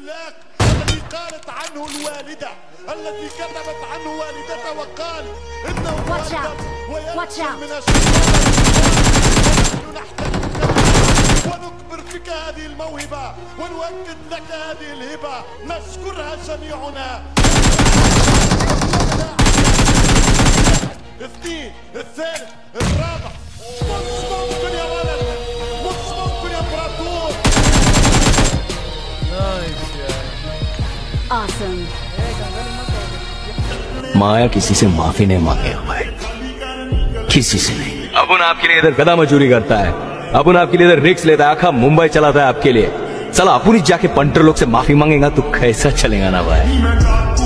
العملاق الذي قالت عنه الوالدة، الذي كتبت عنه والدته وقال إنه مؤدب وينزل من الشيطان ونحن نحترمك ونكبر فيك هذه الموهبة ونؤكد لك هذه الهبة، نشكرها جميعنا. الاثنين الثالث الرابع، مش ممكن يا ولد، مش ممكن يا امبراطور. Awesome. माया किसी से माफी नहीं मांगे भाई, किसी से नहीं। अपुन आपके लिए इधर गधा मजूरी करता है, अपुन आपके लिए इधर रिक्स लेता है, आखा मुंबई चलाता है आपके लिए। चला अपुन ही जाके पंटर लोग से माफी मांगेगा तो कैसा चलेगा ना भाई।